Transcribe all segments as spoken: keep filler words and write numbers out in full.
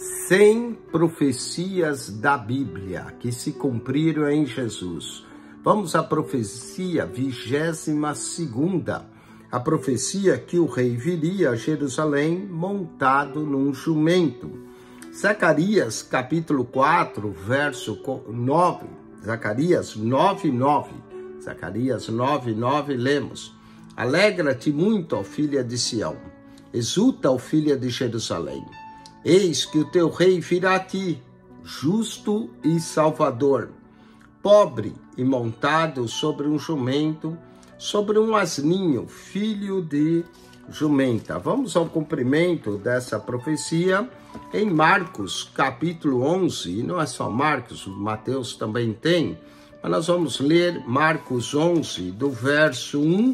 cem profecias da Bíblia que se cumpriram em Jesus. Vamos à profecia vigésima segunda. A profecia que o rei viria a Jerusalém montado num jumento. Zacarias capítulo quatro, verso nove. Zacarias nove, nove. Zacarias nove, nove, lemos. Alegra-te muito, ó filha de Sião. Exulta, ó filha de Jerusalém. Eis que o teu rei virá a ti, justo e salvador, pobre e montado sobre um jumento, sobre um asninho, filho de jumenta. Vamos ao cumprimento dessa profecia em Marcos, capítulo onze. E não é só Marcos, Mateus também tem. Mas nós vamos ler Marcos onze, do verso um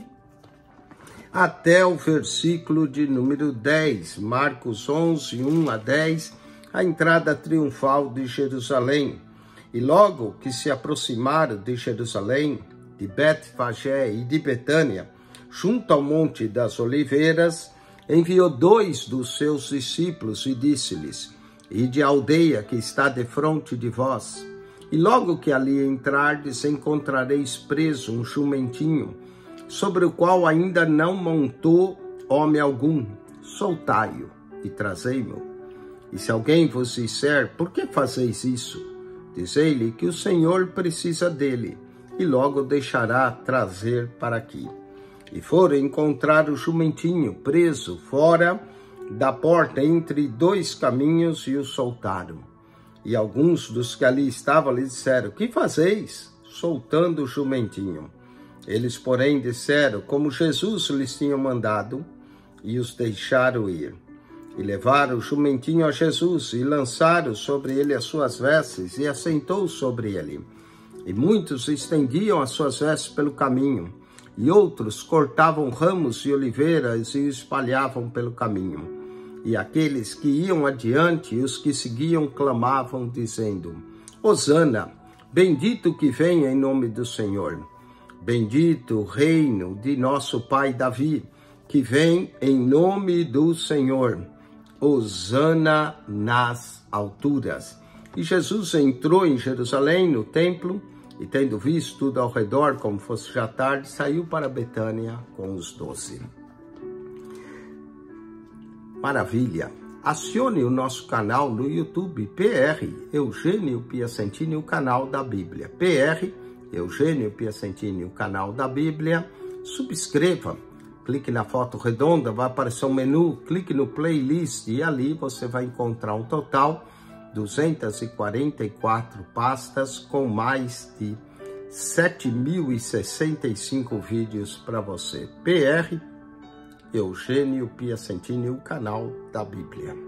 até o versículo de número dez. Marcos onze, um a dez, a entrada triunfal de Jerusalém. E logo que se aproximaram de Jerusalém, de Betfagé e de Betânia, junto ao Monte das Oliveiras, enviou dois dos seus discípulos e disse-lhes: Ide à aldeia que está defronte de vós, e logo que ali entrardes, encontrareis preso um jumentinho, sobre o qual ainda não montou homem algum. Soltai-o e trazei-mo. E se alguém vos disser: Por que fazeis isso? Dizei-lhe que o Senhor precisa dele, e logo deixará trazer para aqui. E foram encontrar o jumentinho preso fora da porta entre dois caminhos e o soltaram. E alguns dos que ali estavam lhe disseram: Que fazeis, soltando o jumentinho? Eles, porém, disseram como Jesus lhes tinha mandado, e os deixaram ir. E levaram o jumentinho a Jesus, e lançaram sobre ele as suas vestes, e assentou sobre ele. E muitos estendiam as suas vestes pelo caminho, e outros cortavam ramos de oliveiras e espalhavam pelo caminho. E aqueles que iam adiante e os que seguiam clamavam, dizendo: Hosana, bendito que vem em nome do Senhor. Bendito o reino de nosso pai Davi, que vem em nome do Senhor. Hosana nas alturas. E Jesus entrou em Jerusalém, no templo, e tendo visto tudo ao redor, como fosse já tarde, saiu para Betânia com os doze. Maravilha! Acione o nosso canal no YouTube, P R Eugênio Piacentini, o canal da Bíblia. P R Eugênio Piacentini, o canal da Bíblia. Subscreva, clique na foto redonda, vai aparecer um menu, clique no playlist e ali você vai encontrar um total de duzentas e quarenta e quatro pastas com mais de sete mil e sessenta e cinco vídeos para você. P R Eugênio Piacentini, o canal da Bíblia.